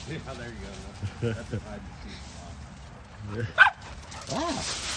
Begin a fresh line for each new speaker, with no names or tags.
Yeah, there you go. That's a hide and seek spot.
Ah.